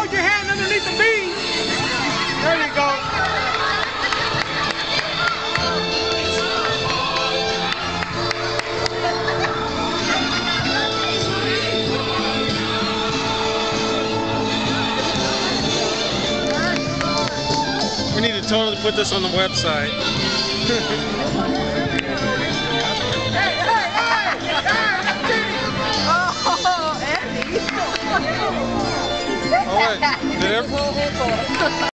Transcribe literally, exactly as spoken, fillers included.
hold your hand underneath the beam. There you go. We need to totally put this on the website. Oh, Andy. Oh, wait. Did every